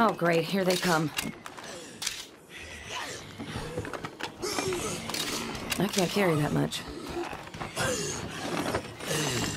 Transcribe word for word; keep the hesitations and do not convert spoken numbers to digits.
Oh, great. Here they come. I can't carry that much.